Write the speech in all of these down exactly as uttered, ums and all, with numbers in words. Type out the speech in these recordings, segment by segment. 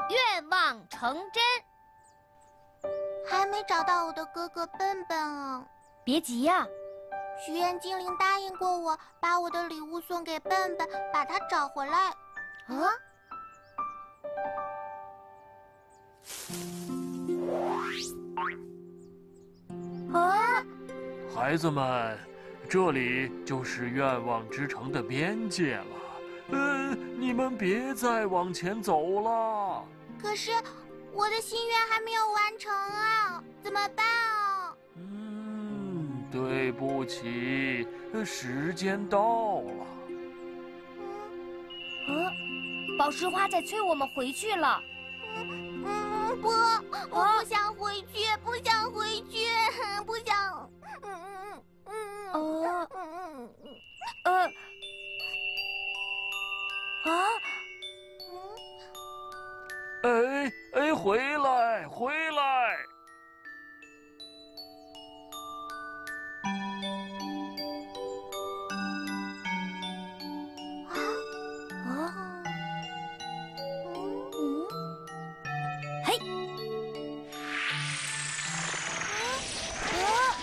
愿望成真。 还没找到我的哥哥笨笨啊！ 别急呀、啊， 许愿精灵答应过我，把我的礼物送给笨笨，把他找回来。啊？ 啊！ 孩子们，这里就是愿望之城的边界了。呃，你们别再往前走了。 可是我的心愿还没有完成啊，怎么办啊？ 嗯，对不起，时间到了。 嗯，啊，宝石花在催我们回去了。 嗯嗯，不，我不想回去，不想回去，不想。嗯嗯嗯嗯嗯呃啊。 哎哎，回来回来！ 啊啊！嗯嗯， 嘿！啊！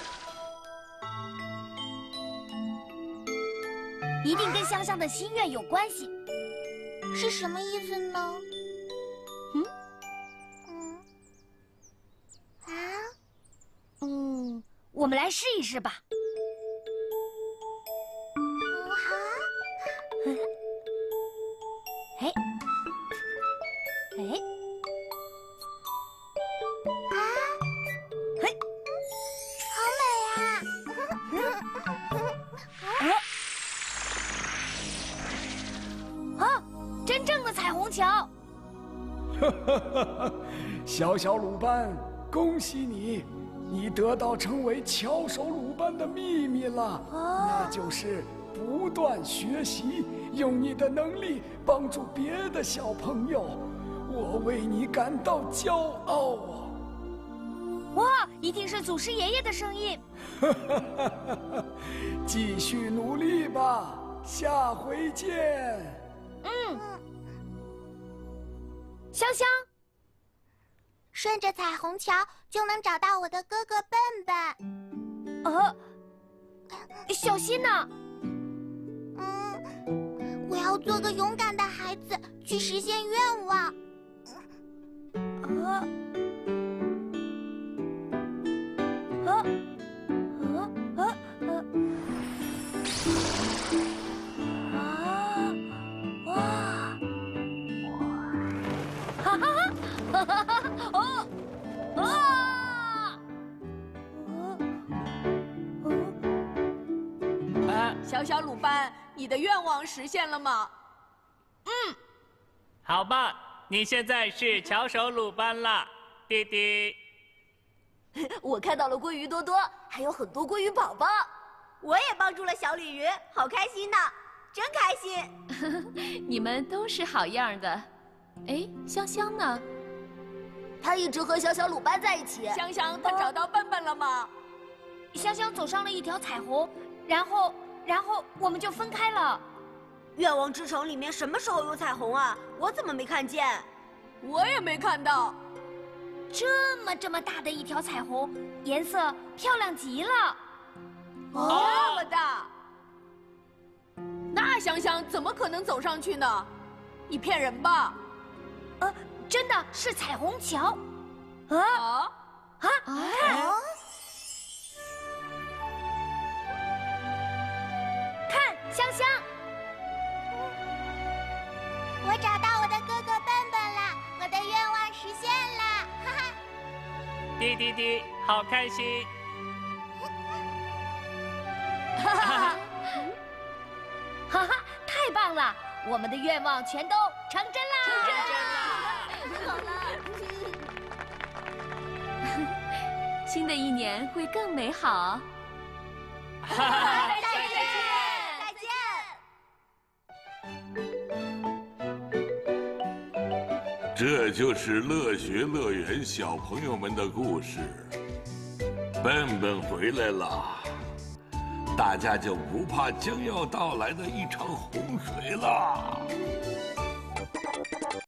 一定跟香香的心愿有关系。 是什么意思呢？ 嗯嗯啊嗯，我们来试一试吧。 嗯哈， 哎哎啊， 嘿， 好美啊！ 啊，真正的彩虹桥！ 哈哈哈哈！小小鲁班，恭喜你，你得到成为巧手鲁班的秘密了，那就是不断学习，用你的能力帮助别的小朋友。我为你感到骄傲啊！ 哇，一定是祖师爷爷的声音。 哈哈哈哈！继续努力吧，下回见。 嗯，香香， 顺着彩虹桥就能找到我的哥哥笨笨。 呃，小心呐！ 嗯，我要做个勇敢的孩子，去实现愿望。 呃，呃，呃，呃，呃，啊，哇，哈哈哈，哈哈哈，哦，啊，呃， 呃，小小鲁班，你的愿望实现了吗？ 嗯， 好棒！你现在是巧手鲁班了，弟弟。 我看到了鲑鱼多多，还有很多鲑鱼宝宝。 我也帮助了小鲤鱼，好开心呐，真开心！ 你们都是好样的。哎，香香呢？ 她一直和小小鲁班在一起。 香香，她找到笨笨了吗？ 香香走上了一条彩虹，然后，然后我们就分开了。 愿望之城里面什么时候有彩虹啊？我怎么没看见？ 我也没看到。 这么这么大的一条彩虹，颜色漂亮极了。 哦，这么大，那香香怎么可能走上去呢？你骗人吧？ 呃，真的是彩虹桥。啊啊啊！看，看香香。 我找到我的哥哥笨笨了，我的愿望实现了，哈哈！ 滴滴滴，好开心！ 哈哈哈哈！太棒了，我们的愿望全都成真啦！ 成真好了， 新的一年会更美好。 哈哈！ 再见，再见。 这就是乐学乐园小朋友们的故事。笨笨回来了，大家就不怕将要到来的一场洪水了。